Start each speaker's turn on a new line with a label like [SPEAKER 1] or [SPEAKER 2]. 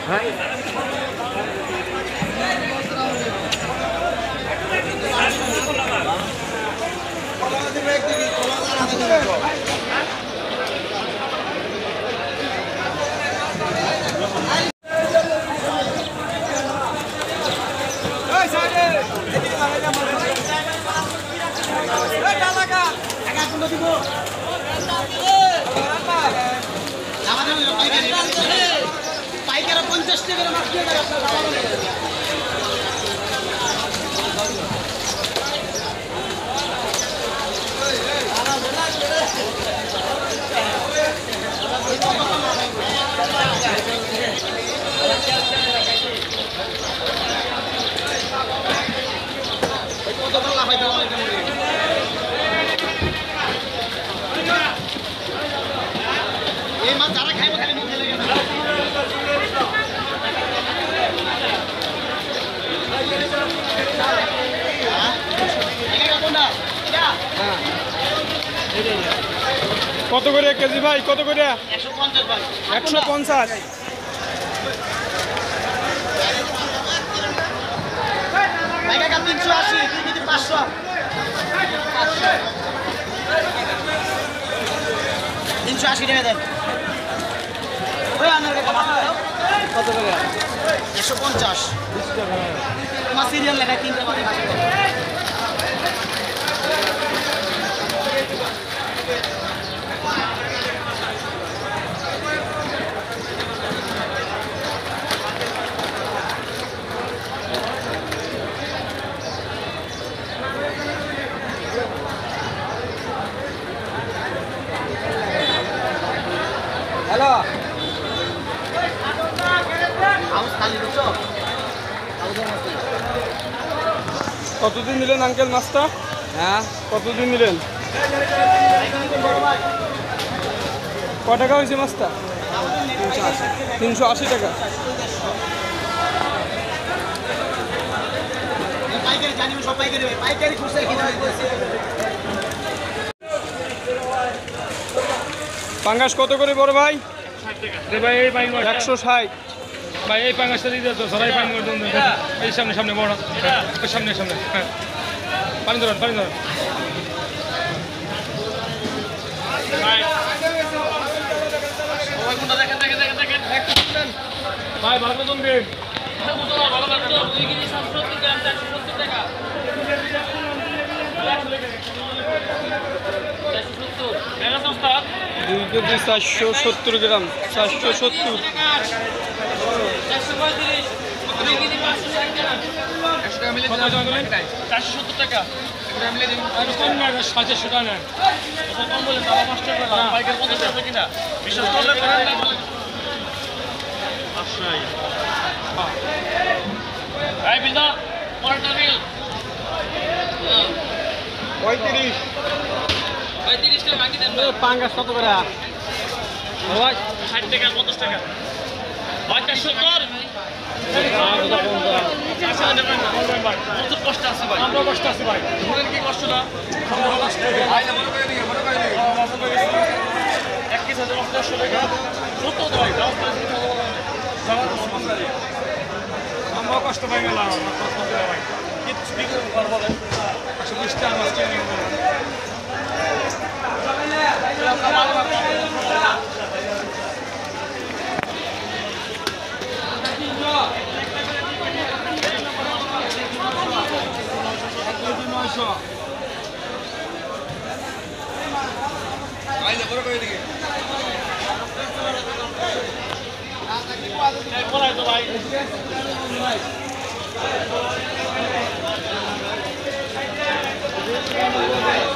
[SPEAKER 1] পাইকারা 50 টাকা মাছ দিয়ে দেয় এই মাছ যারা খাইবে খালি মুখে লেগে না
[SPEAKER 2] কত করে কেজি ভাই? কত করে?
[SPEAKER 1] 150 ভাই
[SPEAKER 2] 150।
[SPEAKER 1] ভাই কাকা 380 তুই যদি 500 380 টাকা দেন ওই আনার কাকা কত করে? 150 20 টাকা তোমার সিরিয়াল লেখা তিনটা মাছ আছে হ্যালো
[SPEAKER 2] কতদিন নিলেন আঙ্কেল মাছটা?
[SPEAKER 1] হ্যাঁ
[SPEAKER 2] কতদিন নিলেন? ক টাকা হয়েছে মাছটা? 380 টাকা।
[SPEAKER 1] পাইকারি জানি সব পাইকারি পাইকারি খুচরা কিনা হইতেছে
[SPEAKER 2] পাঙ্গাস কত করে বড় ভাই?
[SPEAKER 3] 160 টাকা ভাই। এই পাঙ্গাস
[SPEAKER 2] 160
[SPEAKER 3] ভাই, এই পাঙ্গাসটা দিয়ে দাও সরাই পাঙ্গাস দেন। এই সামনে সামনে বড় ওই সামনে সামনে হ্যাঁ পানি ধরুন ভাই সবাই কোনটা দেখেন ভাই ভালো করে দিন ভালো লাগতো 2 কেজি 70 গ্রাম 470 টাকা
[SPEAKER 2] 2 কেজি 470 গ্রাম 470
[SPEAKER 3] 470 টাকা কম না 700 টাকা নেন কম বলে তাও 5 টাকা বাইকের 50 টাকা কিনা বিশেষ করলে করেন না আশ্রয় এই বিন্দা পরেরটা বিল
[SPEAKER 2] 35
[SPEAKER 3] টাকা বাকি দেন
[SPEAKER 2] পাঙ্গাস কত করে?
[SPEAKER 3] 60 টাকা 50 টাকা 70 কষ্ট আছে ভাই আমরা কষ্ট আছে ভাই বলেন কি কষ্ট না এক কেজি 150 টাকা কত ভাই আমরা কষ্ট পাই গেলাম ভাই কিছু বিক্রি করবো বলেন 120 টাকা মাছ কিনে নিয়ে ভাই